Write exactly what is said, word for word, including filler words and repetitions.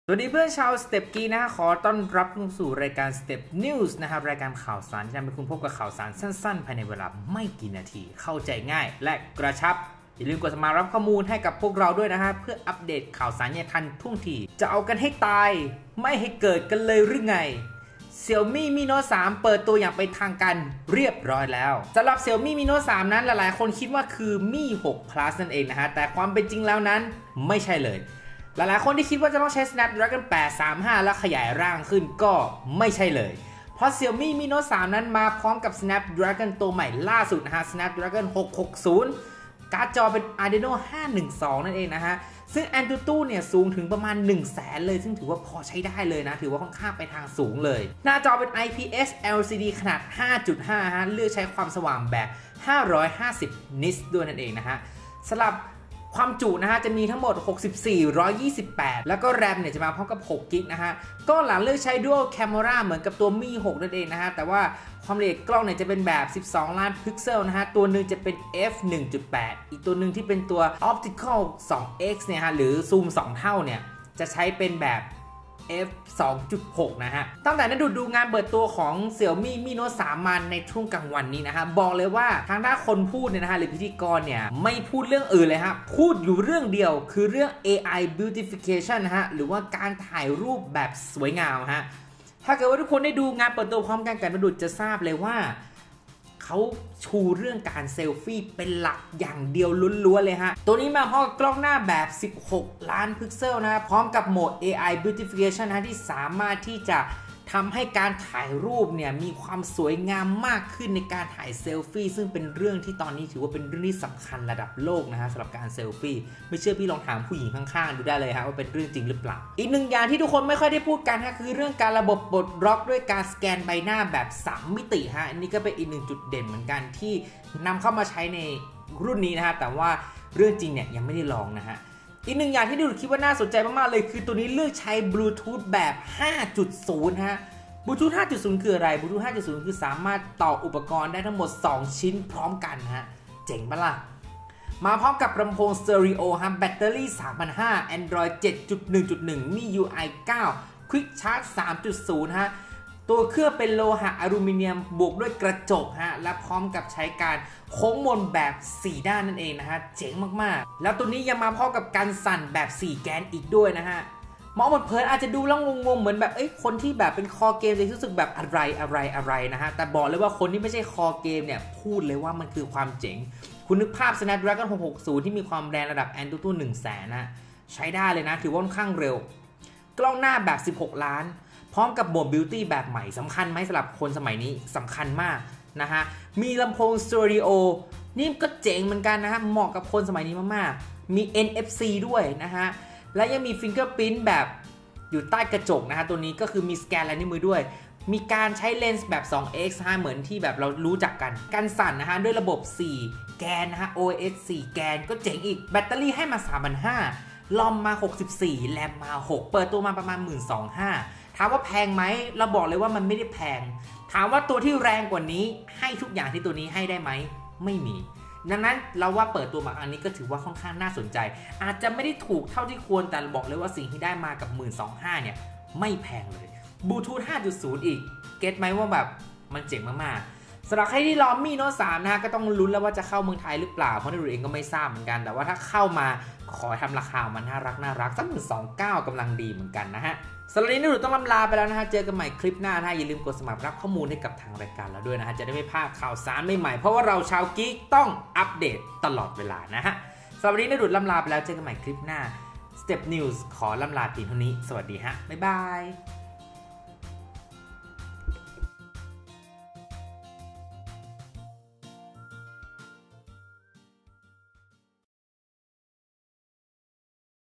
สวัสดีเพื่อนชาวสเต็ปกีนะฮะขอต้อนรับเข้าสู่รายการ Step News นะครับรายการข่าวสารที่จะให้คุณพบกับข่าวสารสั้นๆภายในเวลาไม่กี่นาทีเข้าใจง่ายและกระชับอย่าลืมกดสมัครรับข้อมูลให้กับพวกเราด้วยนะฮะเพื่ออัปเดตข่าวสารอย่างทันท่วงทีจะเอากันให้ตายไม่ให้เกิดกันเลยหรือไง Xiaomi Mi Note สาม เปิดตัวอย่างเป็นทางการเรียบร้อยแล้วสำหรับ Xiaomi Mi Note สาม นั้นหลายๆคนคิดว่าคือ Mi หก Plus นั่นเองนะฮะแต่ความเป็นจริงแล้วนั้นไม่ใช่เลยหลายๆคนที่คิดว่าจะต้องใช้ Snapdragon แปดสามห้าแล้วขยายร่างขึ้นก็ไม่ใช่เลยเพราะ Xiaomi Mi Note สาม นั้นมาพร้อมกับ Snapdragon ตัวใหม่ล่าสุดนะฮะ Snapdragon หกหกศูนย์การ์ดจอเป็น Adreno ห้าหนึ่งสองนั่นเองนะฮะซึ่ง Antutu เนี่ยสูงถึงประมาณ หนึ่งแสน เลยซึ่งถือว่าพอใช้ได้เลยนะถือว่าค่อนข้างไปทางสูงเลยหน้าจอเป็น ไอ พี เอส แอล ซี ดี ขนาด ห้าจุดห้า ฮะเลือกใช้ความสว่างแบบห้าร้อยห้าสิบนิตส์ด้วยนั่นเองนะฮะสำหรับความจุนะฮะจะมีทั้งหมดหกสิบสี่ หนึ่งร้อยยี่สิบแปดแล้วก็แรมเนี่ยจะมาพร้อมกับหกกิกนะฮะก็หลังเลือกใช้ Dual Camera เหมือนกับตัว Mi หกนั่นเองนะฮะแต่ว่าความละเอียดกล้องเนี่ยจะเป็นแบบสิบสองล้านพิกเซลนะฮะตัวหนึ่งจะเป็น เอฟ หนึ่งจุดแปด อีกตัวหนึ่งที่เป็นตัว Optical สอง เอ็กซ์ เนี่ยฮะหรือซูมสองเท่าเนี่ยจะใช้เป็นแบบ เอฟ สองจุดหก นะฮะตั้งแต่นั้นดูดูงานเปิดตัวของ Xiaomi Mi Note สาม มาในช่วงกลางวันนี้นะฮะบอกเลยว่าทางด้านคนพูดเนี่ยนะฮะหรือพิธีกรเนี่ยไม่พูดเรื่องอื่นเลยฮะพูดอยู่เรื่องเดียวคือเรื่อง เอ ไอ Beautification นะฮะหรือว่าการถ่ายรูปแบบสวยงามฮะถ้าเกิดว่าทุกคนได้ดูงานเปิดตัวพร้อมกันกันมาดูจะทราบเลยว่าเขาชูเรื่องการเซลฟี่เป็นหลักอย่างเดียวล้วนๆเลยฮะตัวนี้มาพร้อมกับกล้องหน้าแบบสิบหกล้านพิกเซลนะพร้อมกับโหมด เอ ไอ Beautification นะที่สามารถที่จะทำให้การถ่ายรูปเนี่ยมีความสวยงามมากขึ้นในการถ่ายเซลฟี่ซึ่งเป็นเรื่องที่ตอนนี้ถือว่าเป็นเรื่องที่สำคัญระดับโลกนะฮะสำหรับการเซลฟี่ไม่เชื่อพี่ลองถามผู้หญิงข้างๆดูได้เลยฮะว่าเป็นเรื่องจริงหรือเปล่าอีกหนึ่งอย่างที่ทุกคนไม่ค่อยได้พูดกันฮะคือเรื่องการระบบปลดล็อกด้วยการสแกนใบหน้าแบบสามมิติฮะอันนี้ก็เป็นอีกหนึ่งจุดเด่นเหมือนกันที่นำเข้ามาใช้ในรุ่นนี้นะฮะแต่ว่าเรื่องจริงเนี่ยยังไม่ได้ลองนะฮะอีกหนึ่งอย่างที่ดูคิดว่าน่าสนใจมากๆเลยคือตัวนี้เลือกใช้บลูทูธแบบ ห้าจุดศูนย์ ฮะบลูทูธ ห้าจุดศูนย์ คืออะไรบลูทูธ ห้าจุดศูนย์ คือสามารถต่ออุปกรณ์ได้ทั้งหมดสองชิ้นพร้อมกันฮะเจ๋งปะล่ะมาพร้อมกับลำโพงสเตอริโอฮะแบตเตอรี่ สามพันห้าร้อย Android เจ็ดจุดหนึ่งจุดหนึ่ง มี ยู ไอ เก้า Quick Charge สามจุดศูนย์ ฮะตัวเครื่องเป็นโลหะอลูมิเนียมบวกด้วยกระจกฮะและพร้อมกับใช้การโค้งมนแบบสี่ด้านนั่นเองนะฮะเจ๋งมากๆแล้วตัวนี้ยังมาพร้อมกับการสั่นแบบสี่แกนอีกด้วยนะฮะมองหมดเพลินอาจจะดูแล้วงงๆเหมือนแบบเอ้ยคนที่แบบเป็นคอเกมจะรู้สึกแบบอะไรอะไรอะไรนะฮะแต่บอกเลยว่าคนที่ไม่ใช่คอเกมเนี่ยพูดเลยว่ามันคือความเจ๋งคุณนึกภาพ Snapdragon หกหกศูนย์ที่มีความแรงระดับ Antutu หนึ่งแสนนะใช้ได้เลยนะถือว่าค่อนข้างเร็วกล้องหน้าแบบสิบหกล้านพร้อมกับโหมด Beauty แบบใหม่สำคัญไหมสำหรับคนสมัยนี้สำคัญมากนะฮะมีลำโพงสเตอริโอนี่ก็เจ๋งเหมือนกันนะฮะเหมาะกับคนสมัยนี้มากๆมี เอ็น เอฟ ซี ด้วยนะฮะและยังมี Fingerprint แบบอยู่ใต้กระจกนะฮะตัวนี้ก็คือมีสแกนลายนิ้วมือด้วยมีการใช้เลนส์แบบ สอง เอ็กซ์ ฮะเหมือนที่แบบเรารู้จักกันกันสั่นนะฮะด้วยระบบสี่แกนนะฮะ โอ เอส สี่แกนก็เจ๋งอีกแบตเตอรี่ให้มา สามพันห้าร้อย ลอมมาหกสิบสี่แรมมาหกเปิดตัวมาประมาณ หนึ่งหมื่นสองพันห้าร้อย ถามว่าแพงไหมเราบอกเลยว่ามันไม่ได้แพงถามว่าตัวที่แรงกว่านี้ให้ทุกอย่างที่ตัวนี้ให้ได้ไหมไม่มีดังนั้นเราว่าเปิดตัวมาอันนี้ก็ถือว่าค่อนข้างน่าสนใจอาจจะไม่ได้ถูกเท่าที่ควรแต่บอกเลยว่าสิ่งที่ได้มากับ หนึ่งหมื่นสองพันห้าร้อย เนี่ยไม่แพงเลยบลูทูธ ห้าจุดศูนย์ อีกเก็ตไหมว่าแบบมันเจ๋งมากๆสำหรับใครที่รอมีโน้ตสามนะฮะก็ต้องลุ้นแล้วว่าจะเข้าเมืองไทยหรือเปล่าเพราะในดูเองก็ไม่ทราบเหมือนกันแต่ว่าถ้าเข้ามาขอทำราคามันน่ารักน่ารักสักหนึ่งสองเก้ากำลังดีเหมือนกันนะฮะสำหรับนี้นูต้องลำลาไปแล้วนะฮะเจอกันใหม่คลิปหน้านะฮะอย่าลืมกดสมัครรับข้อมูลให้กับทางรายการเราด้วยนะฮะจะได้ไม่พลาดข่าวสารใหม่ๆเพราะว่าเราชาวกิ๊กต้องอัปเดตตลอดเวลานะฮะสำหรับนี้นูลำลาไปแล้วเจอกันใหม่คลิปหน้า Step News ขอลำลาเพียงเท่านี้สวัสดีฮะบ๊ายบาย